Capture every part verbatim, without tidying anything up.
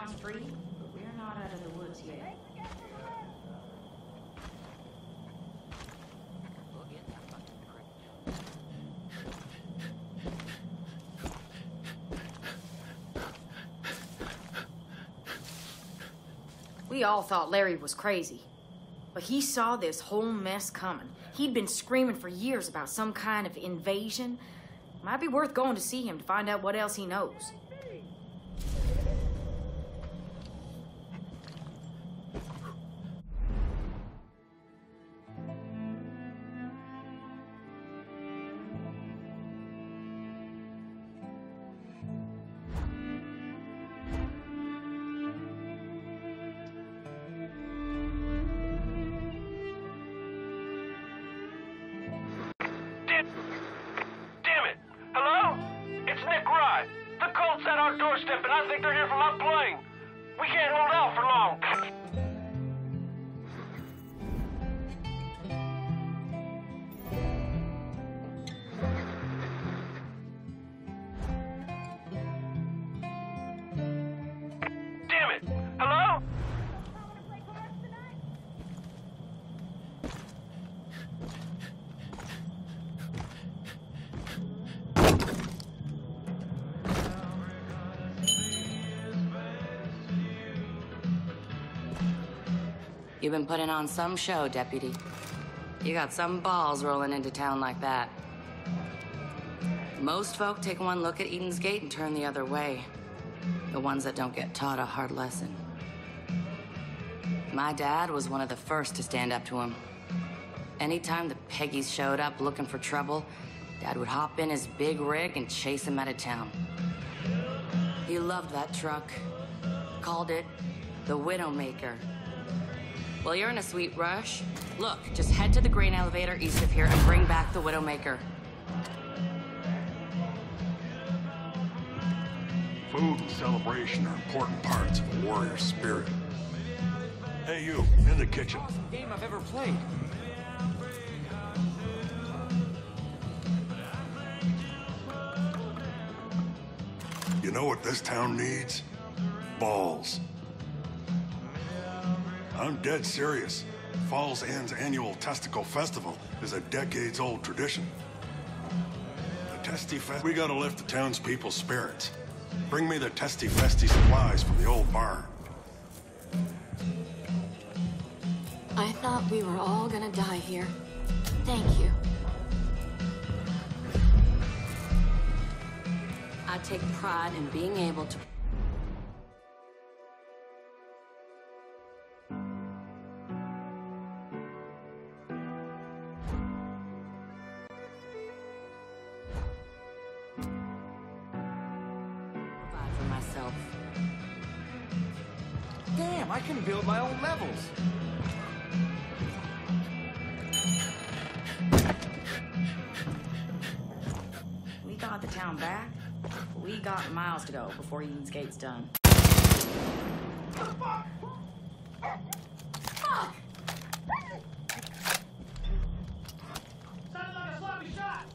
town's free, but we're not out of the woods yet. We all thought Larry was crazy, but he saw this whole mess coming. He'd been screaming for years about some kind of invasion. Might be worth going to see him to find out what else he knows. Doorstep, and I think they're here for my plane. We can't hold out for long. Damn it! Hello? You've been putting on some show, Deputy. You got some balls rolling into town like that. Most folk take one look at Eden's Gate and turn the other way. The ones that don't get taught a hard lesson. My dad was one of the first to stand up to him. Anytime the Peggies showed up looking for trouble, Dad would hop in his big rig and chase them out of town. He loved that truck. Called it the Widowmaker. Well, you're in a sweet rush. Look, just head to the grain elevator east of here and bring back the Widowmaker. Food and celebration are important parts of a warrior spirit. Hey, you, in the kitchen. Game I've ever played. You know what this town needs? Balls. I'm dead serious. Falls End's annual Testicle Festival is a decades-old tradition. The Testy Fest... We gotta lift the townspeople's spirits. Bring me the Testy Festy supplies from the old barn. I thought we were all gonna die here. Thank you. I take pride in being able to... provide for myself. Damn, I can build my own levels. We got the town back. We got miles to go before Eden's Gate's done. Fuck! Sounded like a sloppy shot.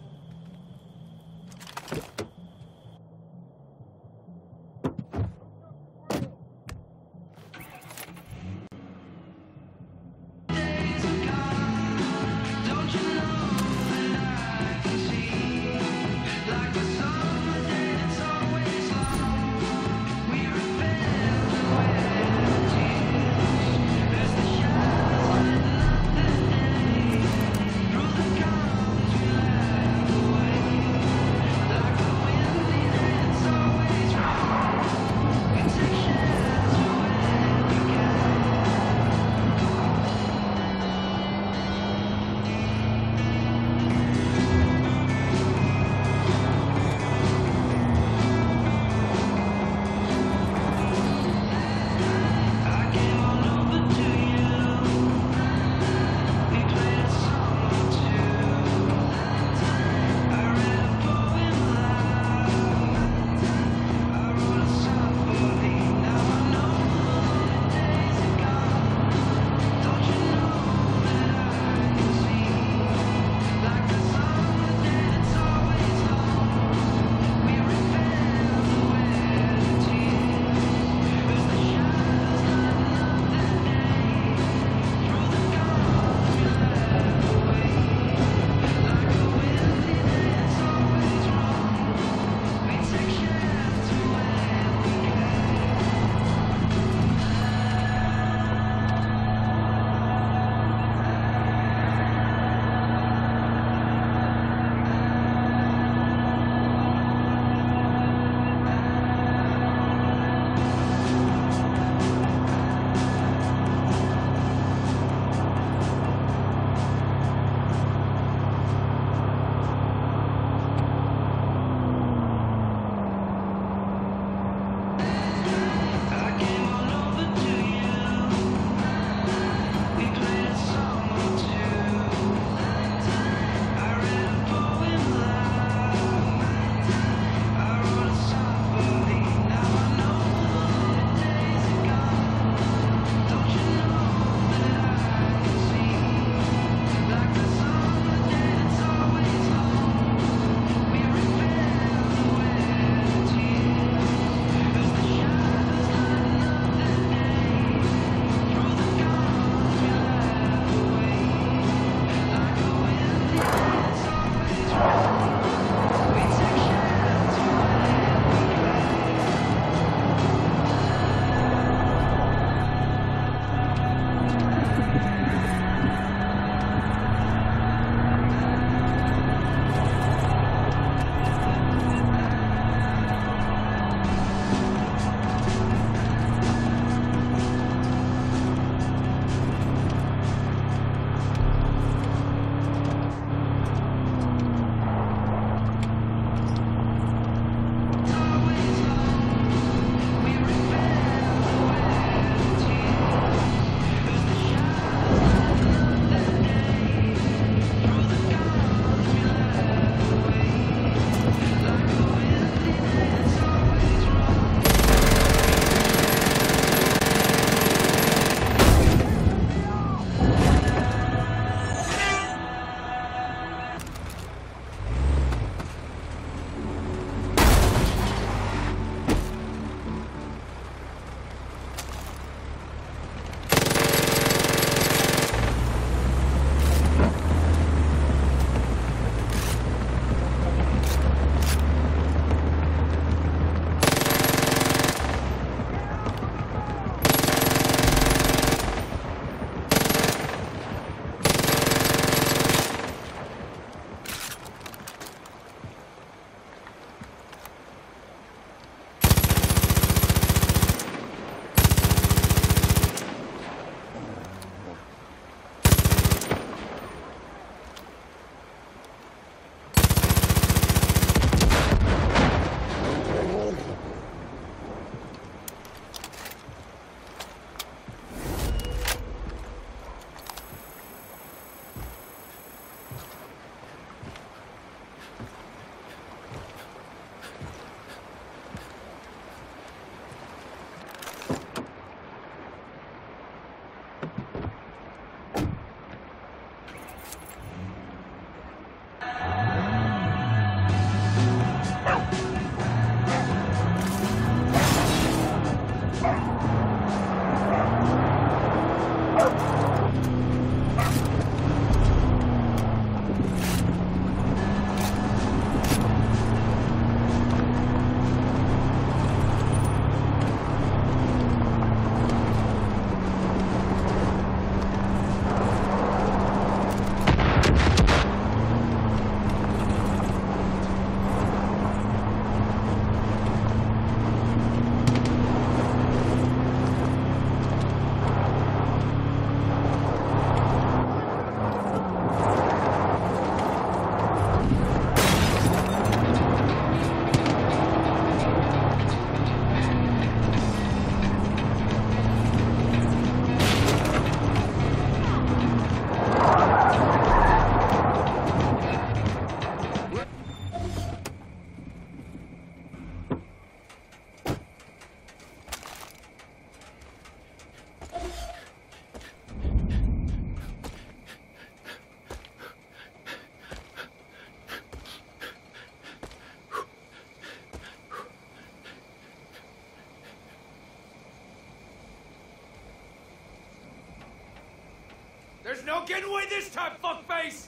There's no getting away this time, fuckface!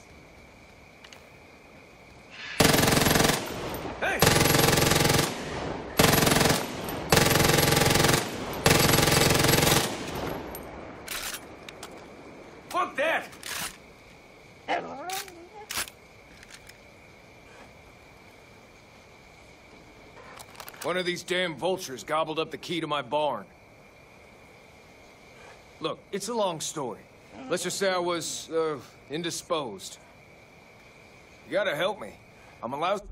Hey! Fuck that! One of these damn vultures gobbled up the key to my barn. Look, it's a long story. Let's just say I was, uh, indisposed. You gotta help me. I'm allowed...